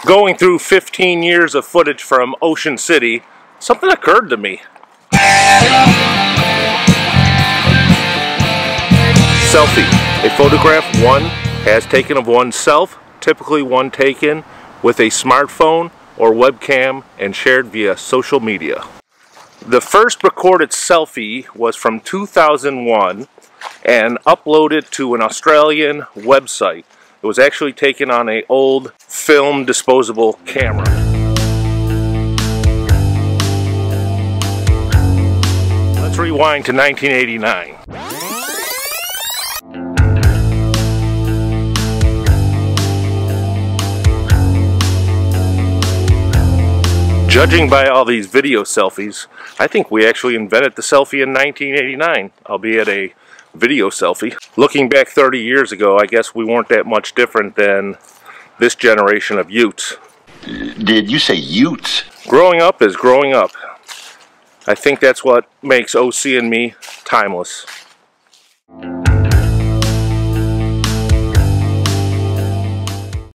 Going through 15 years of footage from Ocean City, something occurred to me. Selfie, a photograph one has taken of oneself, typically one taken with a smartphone or webcam and shared via social media. The first recorded selfie was from 2001 and uploaded to an Australian website. It was actually taken on an old film disposable camera. Let's rewind to 1989. Judging by all these video selfies, I think we actually invented the selfie in 1989, albeit a video selfie. Looking back 30 years ago, I guess we weren't that much different than this generation of youths. Did you say youths? Growing up is growing up. I think that's what makes OC and me timeless.